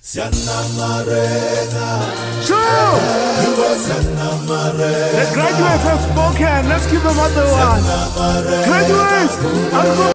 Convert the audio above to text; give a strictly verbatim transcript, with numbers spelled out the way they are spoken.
Sure! The graduates have spoken. Let's give them another one. Graduates!